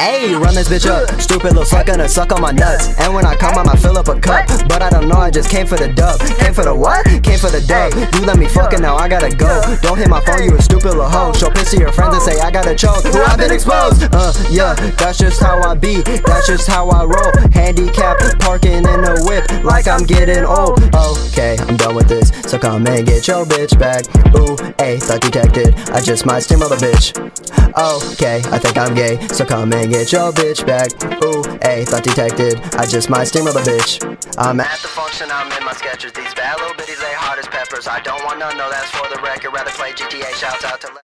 Ayy, run this bitch up. Stupid little suck gonna suck on my nuts. And when I come, I'ma fill up a cup. But I don't know, I just came for the dub. Came for the what? Came for the dub. You let me fuck it, now I gotta go. Don't hit my phone, you a stupid little hoe. Show piss to your friends and say I gotta choke. I've been exposed. Yeah, that's just how I be. That's just how I roll. Handicap, parking in a whip like I'm getting old. Okay, I'm done with this, so come and get your bitch back. Ooh, ayy, thought detected. I just might steamroll the bitch. Okay, I think I'm gay, so come and get your bitch back. Ooh, ayy, thought detected. I just might steamroll the bitch. I'm at the function, I'm in my Skechers. These bad little bitties, they hot as peppers. I don't want none, no, that's for the record. Rather play GTA, shouts out to